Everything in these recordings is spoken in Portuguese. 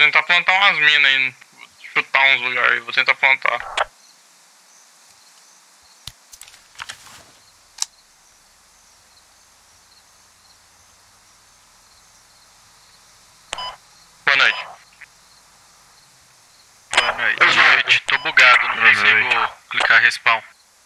tentar plantar umas minas aí. Chutar uns lugares aí, vou tentar plantar. Boa noite. Boa noite. Tô bugado, não consigo clicar respawn.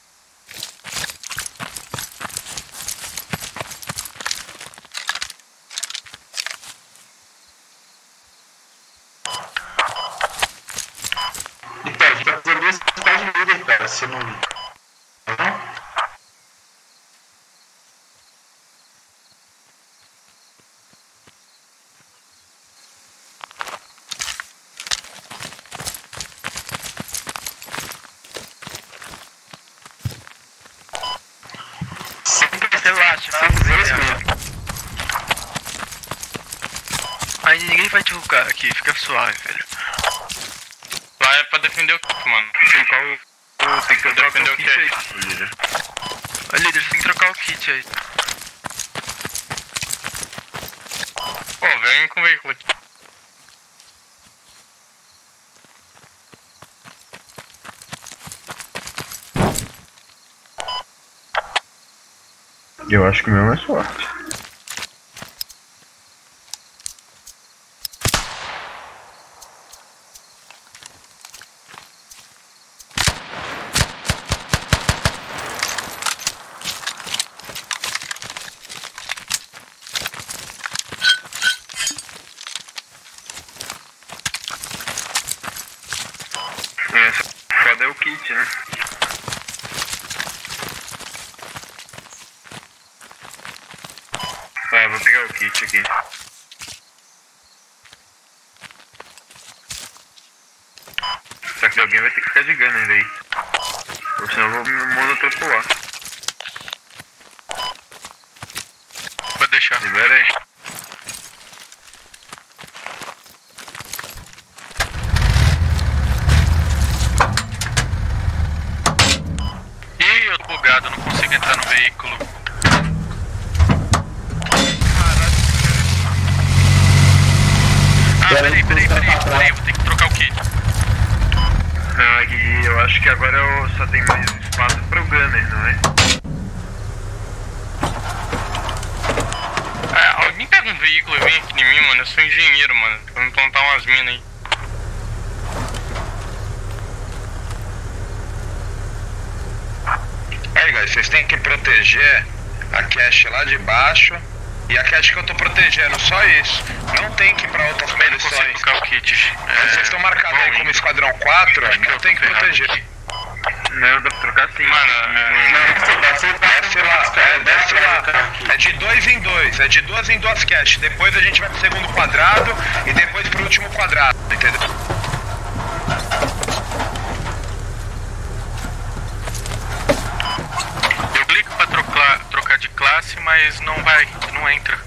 Então, a gente vai fazer duas cidades líder, cara, se não. Não? Relaxa, aí ninguém vai divulgar aqui, fica suave, velho. Lá é pra defender o kit, mano. Tem que defender o kit aí. Ô, líder, você tem que trocar o kit aí. Pô, vem com o veículo aqui. Eu acho que o meu é mais forte. Foda é o kit, né? Tá, vou pegar o kit aqui. Só que alguém vai ter que ficar de gunner aí. Ou senão eu vou me monotropolar. Pode deixar. Libera aí. Ih, eu tô bugado, não consigo entrar no veículo. Ah, peraí, vou ter que trocar o kit. Não, é que eu acho que agora eu só tenho mais espaço pro gunner, não é? Alguém pega um veículo e vem aqui em mim, mano. Eu sou engenheiro, mano. Vou me plantar umas minas aí. Aí, guys, vocês têm que proteger a cache lá de baixo e a cache que eu tô protegendo, só isso. Não tem que ir pra outras Também não consigo posições. trocar o kit. Vocês estão marcados aí como esquadrão 4, não tem que proteger. Não, dá pra trocar sim. Mano, Desce lá, desce lá. É de 2 em 2, é de 2 em 2 caches. Depois a gente vai pro segundo quadrado e depois pro último quadrado, entendeu? Eu clico pra trocar de classe, mas não vai, não entra.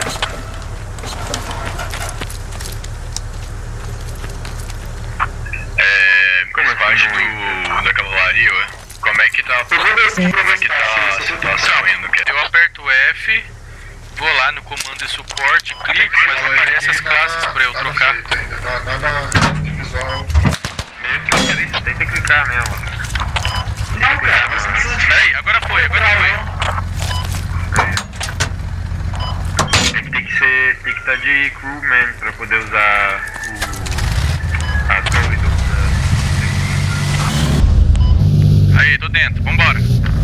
Como é Parte que da cavalaria, ué. Como é que tá a situação indo? Eu aperto F, vou lá no comando de suporte, clico, mas aparece as classes pra eu trocar. Tenta clicar mesmo. Não, cara, mas não precisa de. Peraí, agora foi. É que tem que estar de crewman pra poder usar a torre do. Aí, tô dentro, vambora.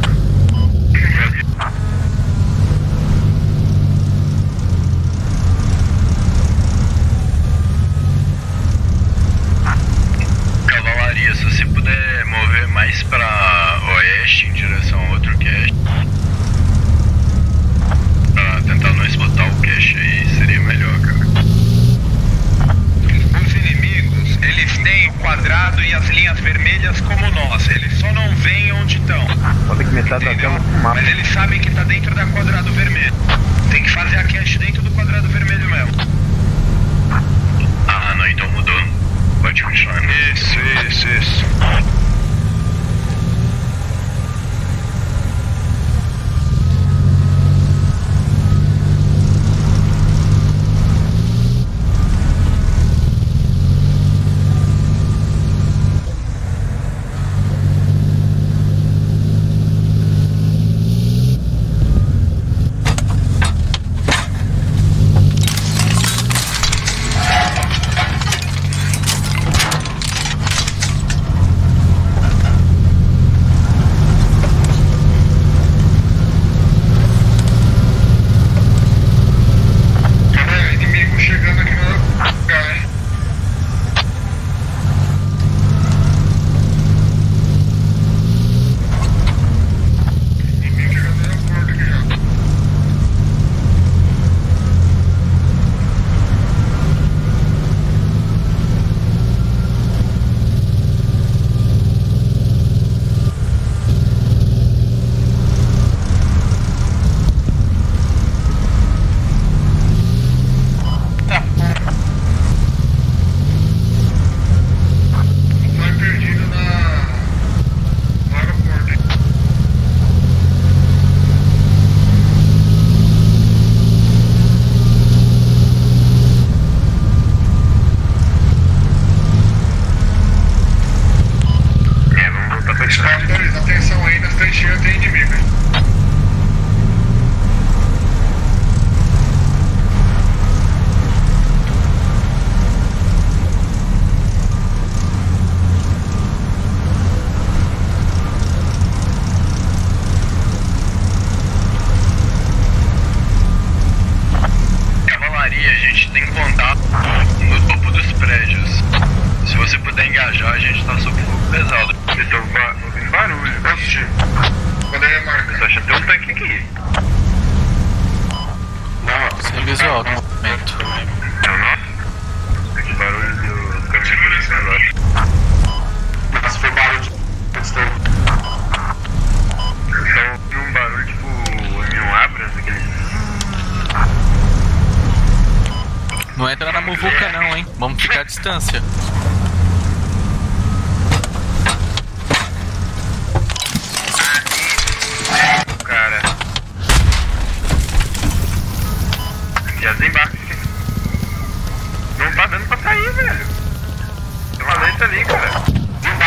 Cavalaria, se você puder mover mais pra oeste em direção a outro cache, pra tentar não explotar o cache aí, seria melhor, cara. Os inimigos, eles têm o quadrado e as linhas vermelhas como nós, eles só não veem onde estão. Pode que metade da Entendeu? tela com mapa. Mas eles sabem que tá dentro da quadrado vermelho. Tem que fazer a cache dentro do quadrado vermelho mesmo. Ah, não, então mudou. Pode continuar. Isso. marcar a distância. Cara. Já desembarca aqui. Não tá dando pra sair, velho. Tem uma letra ali, cara.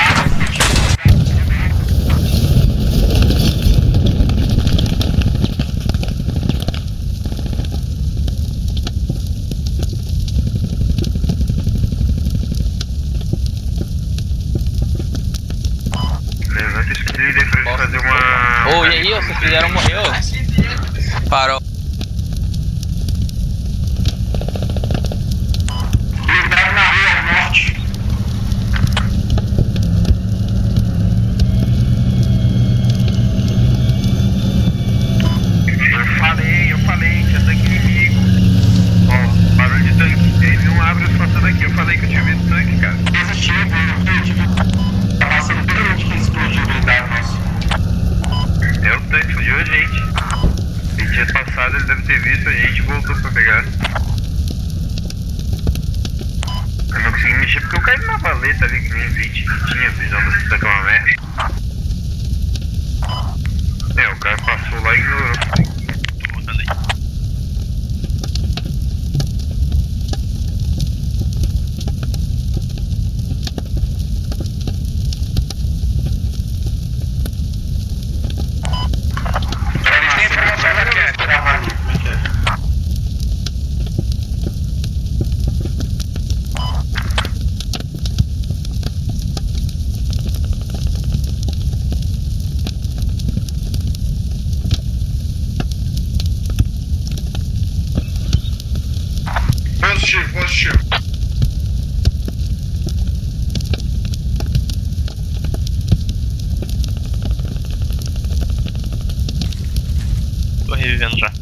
Levanta esse líder pra gente fazer uma... Ô, e aí, vocês fizeram morrer, ô? Parou. Ligaram na rua ao norte. Eu falei, tinha tanque inimigo. Ó, barulho de tanque. Ele não abre as portas daqui. Eu falei que eu tinha visto tanque, cara. Existiu, eu tive. Tá passando pelo que explodiu o blindado nosso. É o tanque, fugiu a gente. Ele tinha passado, ele deve ter visto a gente e voltou pra pegar. Eu não consegui mexer porque eu caí numa valeta ali que nem vi, tinha visão daquela merda. É, o cara passou lá e ignorou. Eles têm informação da Cat. Positivo. Tô revivendo já.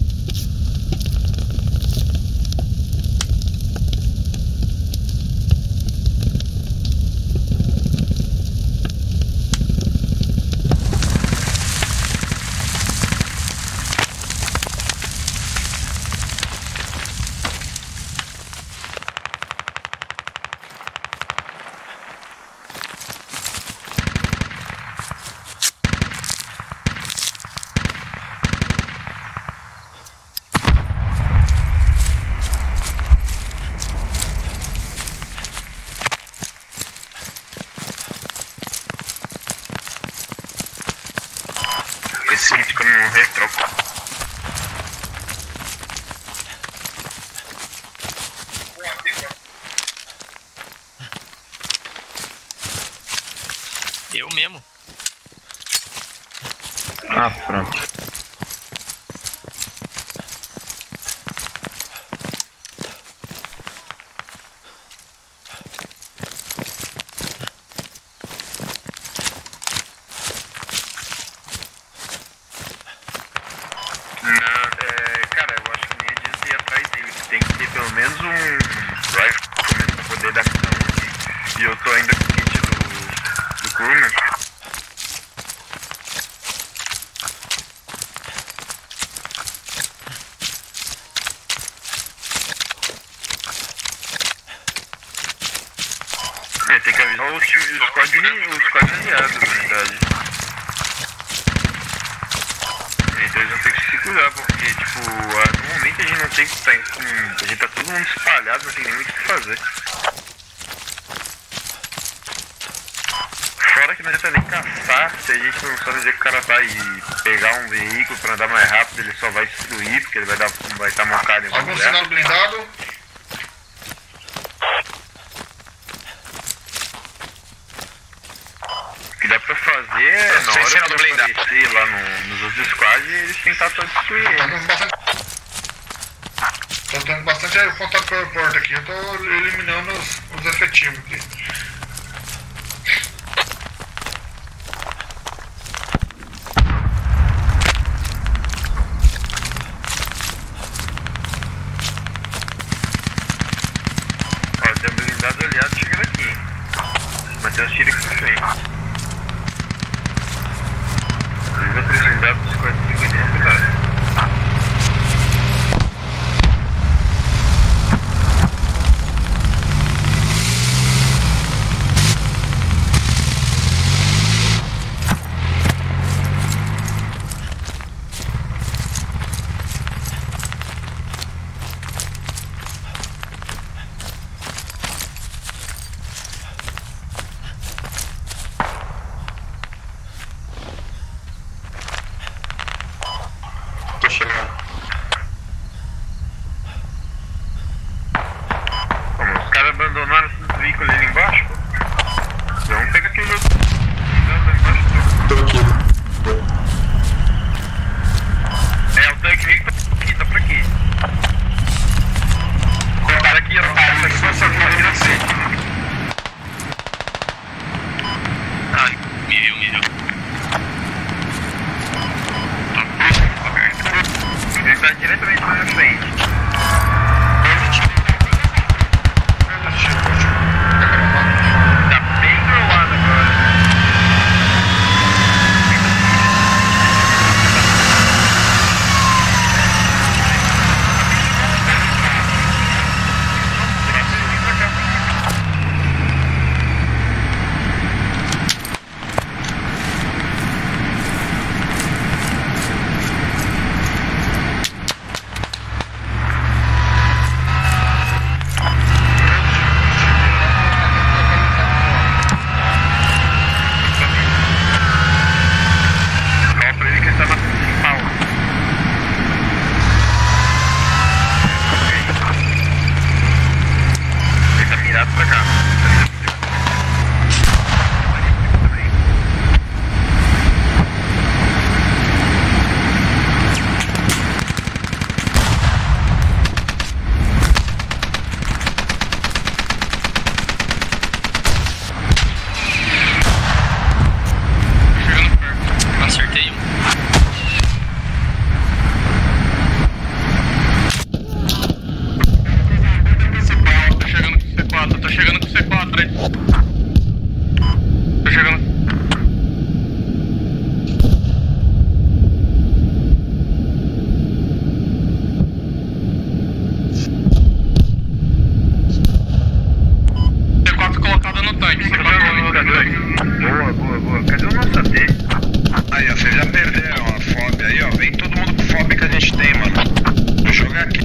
Esse hit que eu não morrer, troco. Eu mesmo. Ah, pronto. Cara, eu acho que nem adianta ir atrás dele. Tem que ter pelo menos um rifle pra poder dar ação aqui. E eu tô ainda com o kit do Kurman. Tem que avisar os squad aliados, na verdade. Então eles vão ter que se cuidar, porque, tipo, no momento a gente não tem que estar a gente tá todo mundo espalhado, não tem nem muito o que fazer. Fora que não adianta nem caçar, se a gente não sabe onde é que o cara vai pegar um veículo pra andar mais rápido, ele só vai destruir, porque ele vai estar mocado em algum Algum lugar. sinal blindado? O que dá pra fazer é, na Sem hora sinal de do blindado. aparecer lá nos outros squads, eles tentar só destruir Tô ele. com bastante. Tô tendo bastante contato pela porta aqui. Eu tô eliminando os efetivos aqui. Ó, tem um blindado aliado chegando aqui. Mas tem uns tiros aqui na frente. Os outros blindados dos squads ficam de uma cuidado. Tô aqui. É, o tanque vem tá por aqui. Contar aqui, ó. Só que vai virar assim. Ah, me viu. Ele tá diretamente na minha frente. Tá bem do meu lado agora. Acertei um. Tô chegando com o C4 aí. Tô chegando. C4 colocado no tanque. Boa. Cadê o nosso AT? Aí, ó, vocês já perderam a FOB aí, ó. Vem todo mundo com FOB que a gente tem, mano. Vou jogar aqui.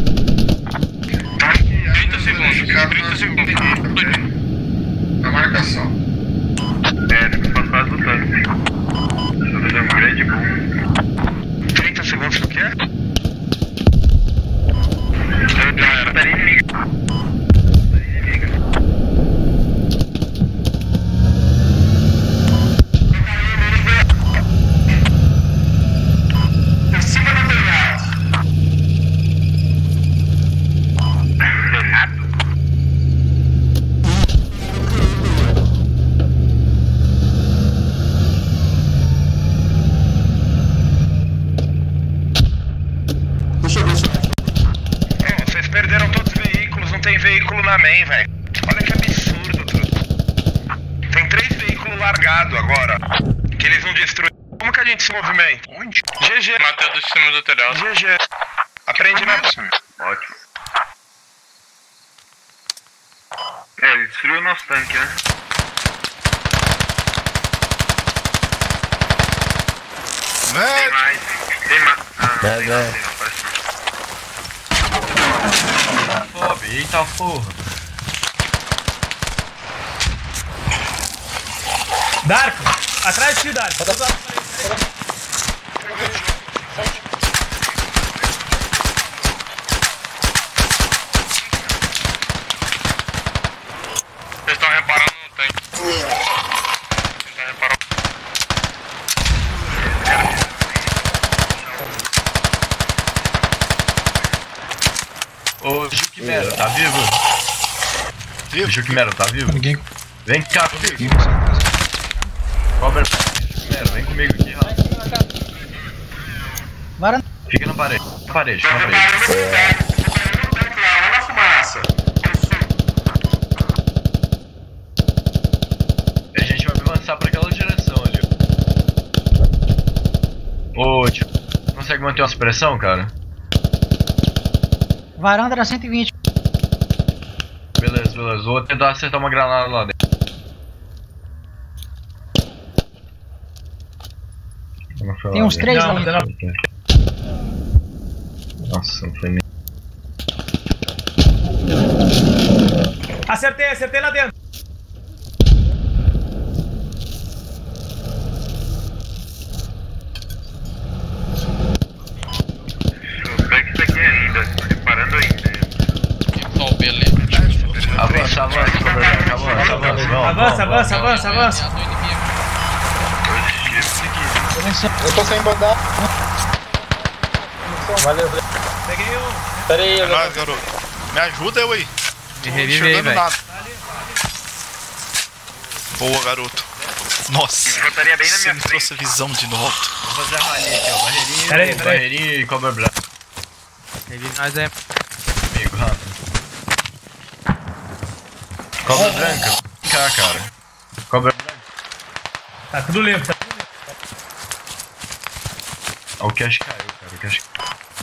30 segundos. A marcação. Fica pra trás do tanque. Deixa eu fazer um grande boom. 30 segundos o quê? Já era. Tá inimiga. Em cima do telhado. Errado? Deixa eu ver se... Ô, vocês perderam todos os veículos, não tem veículo na main, velho. Olha que absurdo, truta. Tem 3 veículos largados agora, que eles não destruíram. Como que a gente se movimenta? Onde? GG. Matei do cima do telhado. GG. Aprende na próxima. Ótimo. Ele destruiu o nosso tanque, né? Tem mais. Tem mais. Eita porra. Darko! Atrás de ti, Darko! Eles estão reparando no tanque. Tentar reparar. Ô, Juquimero, tá vivo? Juquimero, tá vivo? Ninguém. Vem cá comigo. Robert, Juquimero, vem comigo aqui, ó. Varanda. Fica na parede. Na parede, na parede. Olha a fumaça. A gente vai avançar pra aquela direção ali. Ô, tio, consegue manter uma supressão, cara? Varanda era 120. Beleza. Vou tentar acertar uma granada lá dentro. Tem uns 3 lá dentro. dentro. Nossa, não foi nem. Acertei lá dentro. O tanque tá aqui ainda. Reparando ainda. Ó, beleza. Avança, Avança. Do inimigo. Oxi, Eu tô sem bandar. Valeu. Peguei um. Pera aí, É nóis, garoto. Me ajuda eu aí. Me revive aí, velho. Boa, garoto. Nossa, Botaria bem na você minha me frente. trouxe a visão de novo. Vou fazer a ralinha aqui, ó. Barreirinho, Peraí. barreirinho e cobra branca. Revive nós aí. Amigo, rápido. Cobra branca. Vem cá, cara. Cobra branca. Tá tudo limpo, tá. Ó, o cash caiu, cara. O cash caiu.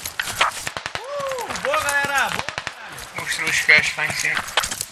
Boa, galera. Boa. Mostrou os cash lá em cima.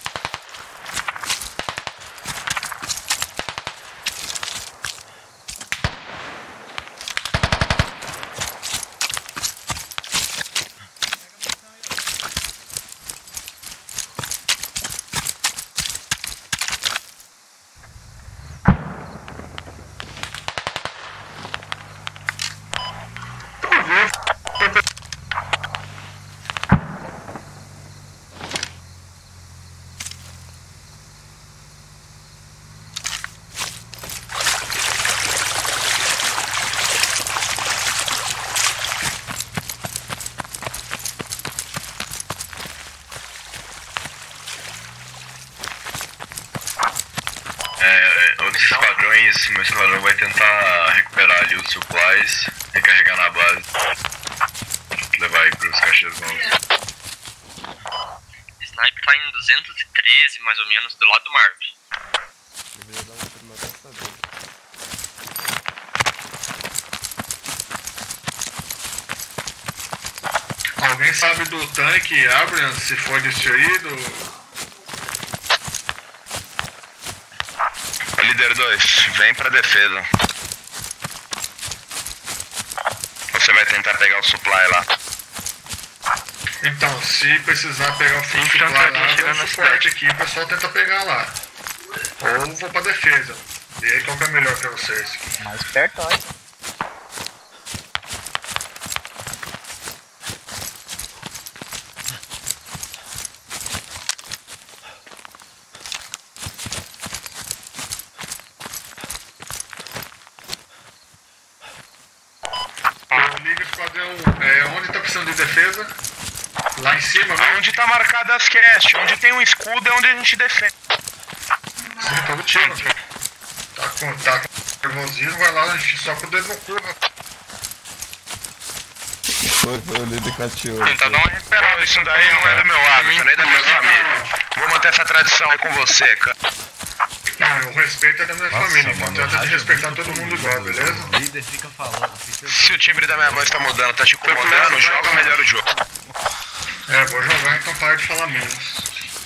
Outros esquadrões, meu esquadrão vai tentar recuperar ali os supplies, recarregar na base, levar aí pros caixas novos. Snipe tá em 213, mais ou menos, do lado do Marv. Alguém sabe do tanque, Abrams, se for destruído? Líder 2, vem pra defesa. Você vai tentar pegar o supply lá. Então, se precisar pegar o supply lá, dá um suporte aqui, o pessoal tenta pegar lá. Ou vou pra defesa. E aí qual que é melhor pra vocês? Mais perto, ó. Liga esquadrão, onde tá precisando de defesa? Lá em cima, né? Onde tá marcado as cast, onde tem um escudo é onde a gente defende. Sim, tá lutando. Tá com nervosismo, vai lá, a gente só com o dedo no cu. Foi o líder cateou. Tentar dar uma recuperada, isso daí não é do meu hábito, nem da minha família. Vou manter essa tradição aí com você, cara. Não, o respeito é da minha família, então trata de respeitar todo mundo igual, beleza? O líder fica falando. Se o timbre da minha voz tá mudando, tá te incomodando, joga melhor o jogo. Vou jogar, então para de falar menos.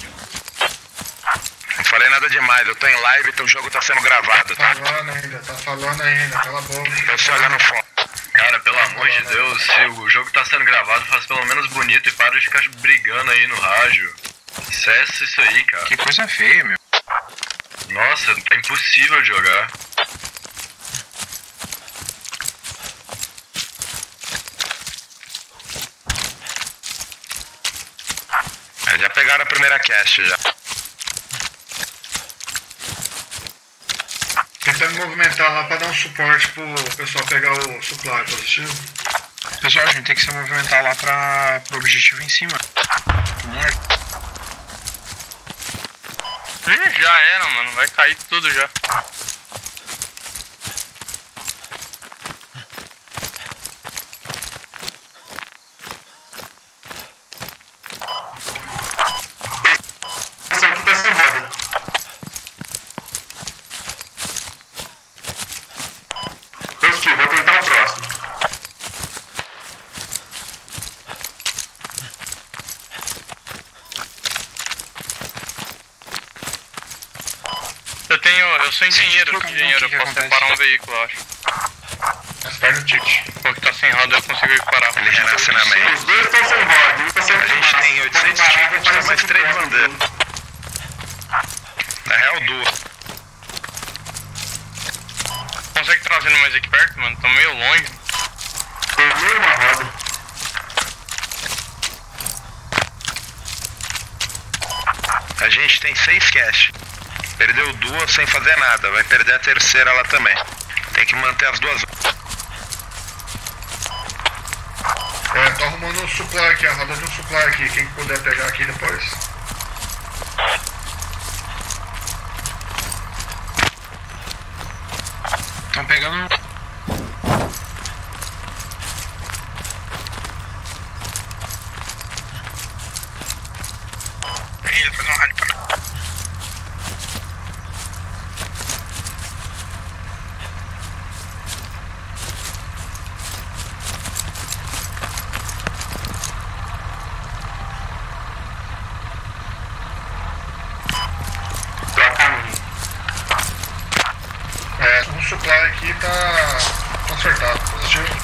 Não falei nada demais, eu tô em live, então o jogo tá sendo gravado, tá? Tá falando ainda, cala a boca. Eu só olhando fora. Cara, pelo amor de Deus, se o jogo tá sendo gravado, faz pelo menos bonito e para de ficar brigando aí no rádio. Cessa isso aí, cara. Que coisa feia, meu. Nossa, é impossível de jogar. Já pegaram a primeira cast já. Tentando movimentar lá pra dar um suporte pro pessoal pegar o supply positivo. Pessoal, a gente tem que se movimentar lá pro objetivo em cima. Já era, mano. Vai cair tudo já. Essa aqui tá sem roda. Positivo, vou tentar o próximo. Eu sou engenheiro, eu posso reparar um veículo, eu acho. Mas perde o ticket. O que tá sem roda eu consigo reparar. Ele renasce na mente. Os dois estão sem roda, um tá sem A gente tem 800 tickets, mais 3 bandeiras. Na real, 2. Consegue trazer mais aqui perto, mano? Tô meio longe. Perdi uma roda. A gente tem 6 cash. Perdeu 2 sem fazer nada, vai perder a terceira lá também. Tem que manter as duas. Tô arrumando um supply aqui, a roda de um supply aqui. Quem puder pegar aqui depois. Estão pegando. Um supply aqui tá consertado, positivo.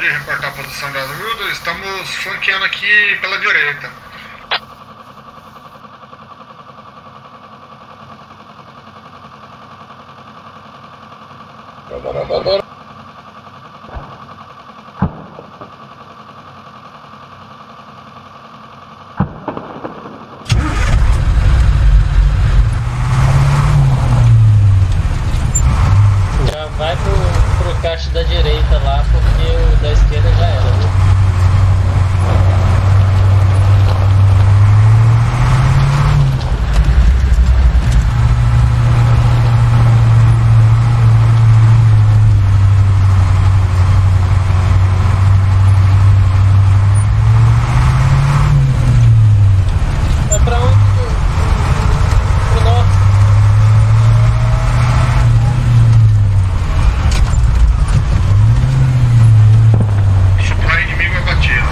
pode reportar a posição da ajuda. Estamos flanqueando aqui pela direita. Já vai pro caixa da direita lá, porque o da esquerda já era, viu? É pra onde? Pro norte. Supply inimigo abatido.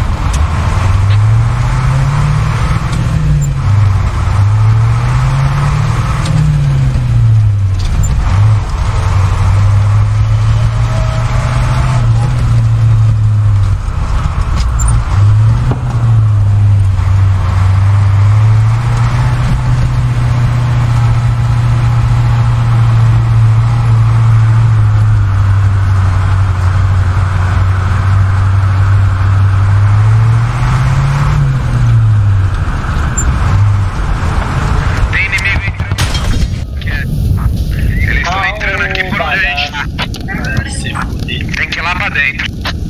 Tem inimigo entrando. Eles estão entrando aqui por onde a gente tá. Tem que ir lá pra dentro.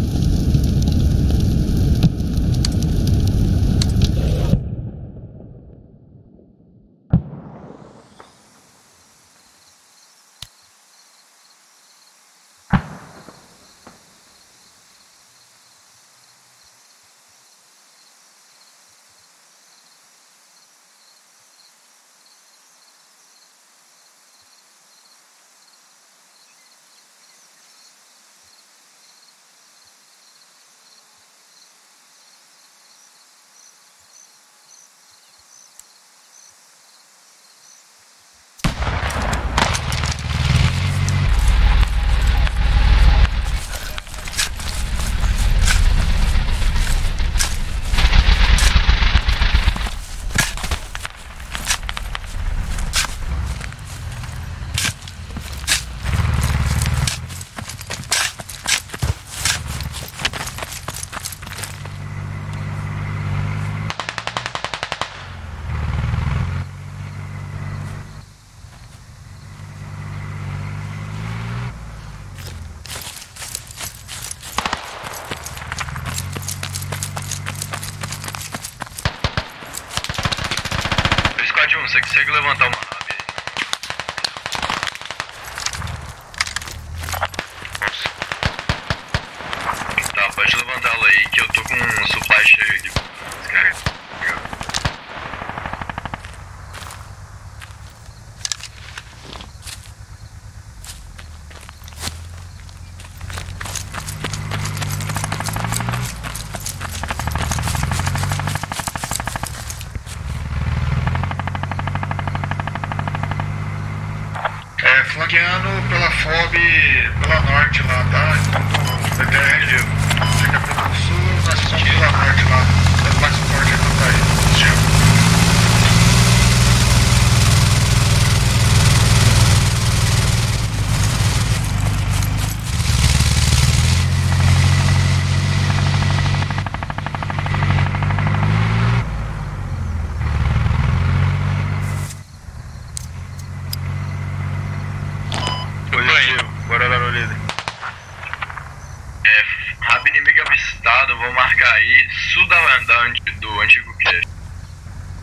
Squad 1, você consegue levantar uma nave aí? Tá, pode levantá-la aí que eu tô com um supply cheio aqui. Descarrega. Flanqueando pela FOB, pela norte lá, tá? Enquanto o BTR fica pelo sul, nós estamos pela norte lá. Dando mais suporte enquanto aí. Gelo. Bora dar uma olhada. Rabo inimigo avistado, vou marcar aí, sul do antigo cache.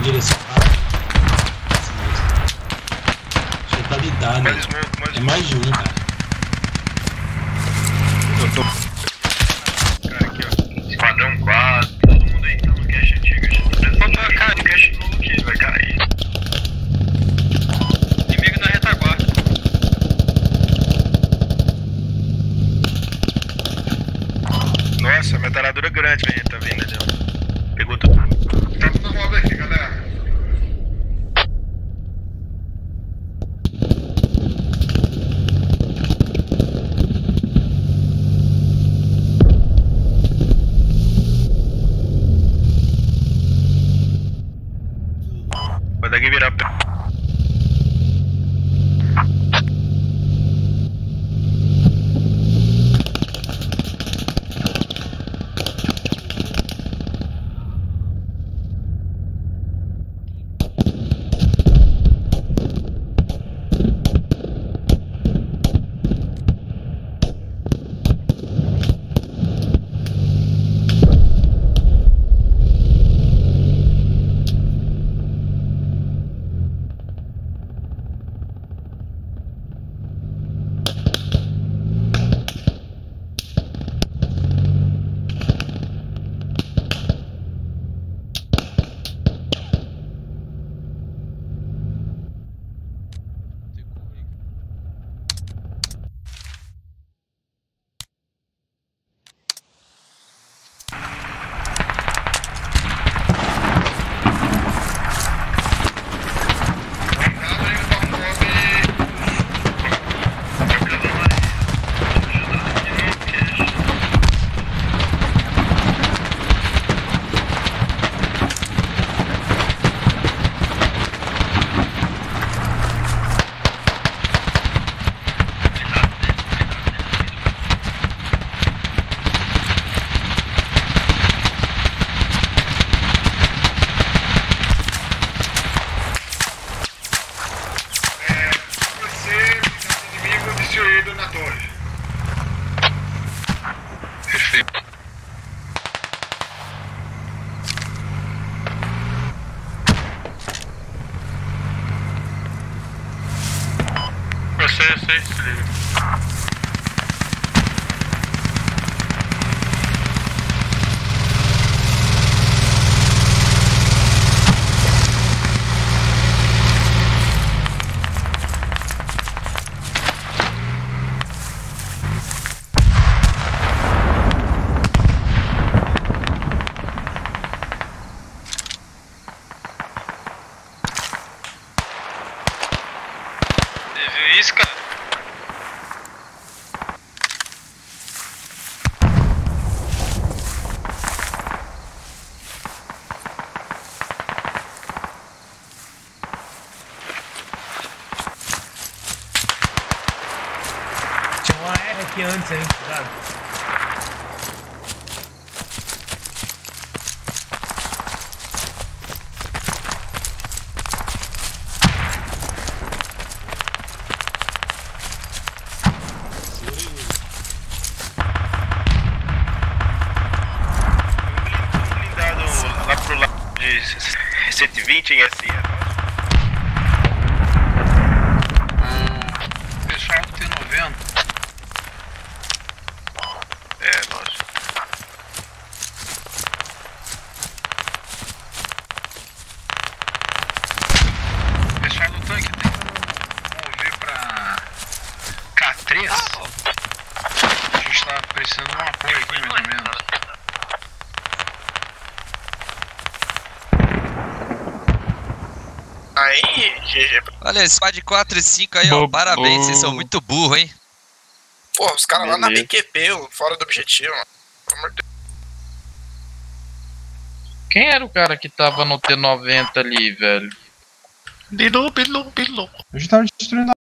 direção. Totalidade, né? É mais de um, cara. Cara, aqui, ó. Esquadrão 4, todo mundo aí tá no cache antigo. Faltou a cara de cache novo aqui, vai cair. Inimigo na retaguarda. Nossa, metralhadora grande, velho, tá vindo ali. Pegou tudo. Tá tudo na moda aqui, galera. Vai daqui virar pra... Eu sei, se liga. Você viu isso, cara? Tinha uma R aqui antes, hein? Cuidado. Blindado lá pro lado de 120 em SI. Pessoal do T90. É, lógico. Pessoal do tanque tem que mover pra K3. A gente tá precisando de um apoio aqui, mais ou menos. Aí, GG. Olha, squad 4 e 5 aí, ó. Parabéns, vocês são muito burros, hein? Pô, os caras lá na BQP, fora do objetivo, mano. Pelo amor de Deus. Quem era o cara que tava no T90 ali, velho? Bilu. A gente tava destruindo